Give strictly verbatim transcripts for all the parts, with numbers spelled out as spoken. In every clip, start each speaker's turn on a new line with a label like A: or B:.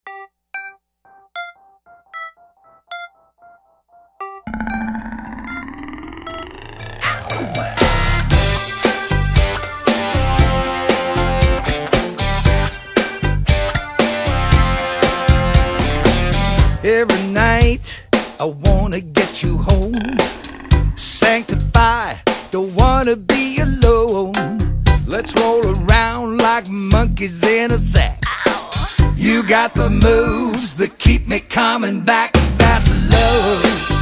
A: Every night I wanna get you home, sanctify, don't wanna be alone. Let's roll around like monkeys in a sack. You got the moves that keep me coming back. That's love.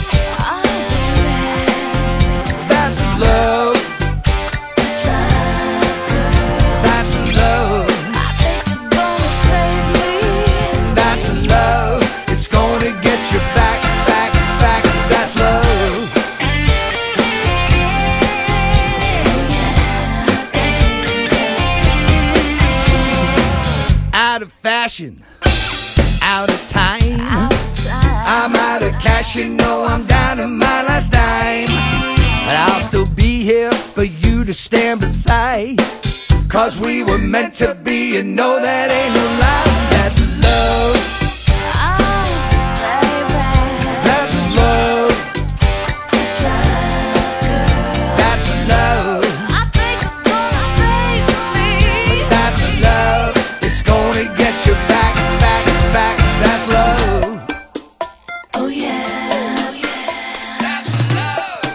A: That's love. That's love.
B: I think it's gonna save me.
A: That's love. It's gonna get you back, back, back. That's love. Out of fashion, out of time. I'm out of cash, you know I'm down to my last dime. But I'll still be here for you to stand beside, 'cause we were meant to be, you know that ain't no lie. That's love. That's love. That's love.
B: I think it's gonna save me.
A: That's love. It's gonna get you back, back, back. That's love.
B: Oh yeah, oh yeah,
A: That's love.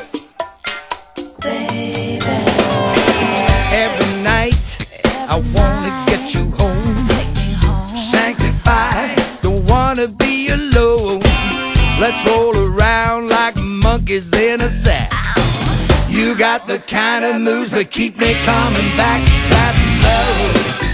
B: baby.
A: Every night I wanna get you home,
B: Take me home.
A: sanctified, don't wanna be alone. Let's roll around like monkeys in a sack. You got the kind of moves that keep me coming back. That's love.